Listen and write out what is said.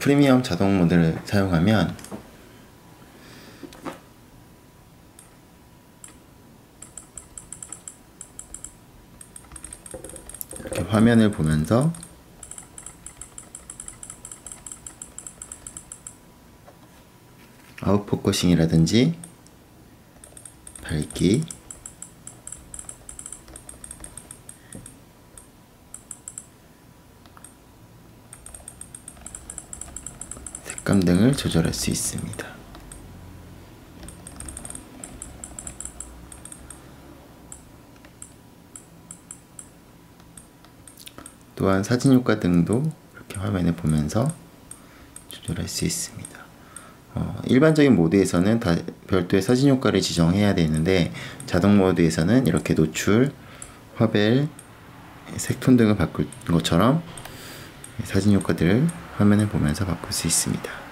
프리미엄 자동 모드를 사용하면 이렇게 화면을 보면서 아웃포커싱이라든지 밝기, 색감 등을 조절할 수 있습니다. 또한 사진 효과 등도 이렇게 화면에 보면서 조절할 수 있습니다. 일반적인 모드에서는 다 별도의 사진 효과를 지정해야 되는데 자동 모드에서는 이렇게 노출, 화벨, 색톤 등을 바꿀 것처럼 사진 효과들을 화면을 보면서 바꿀 수 있습니다.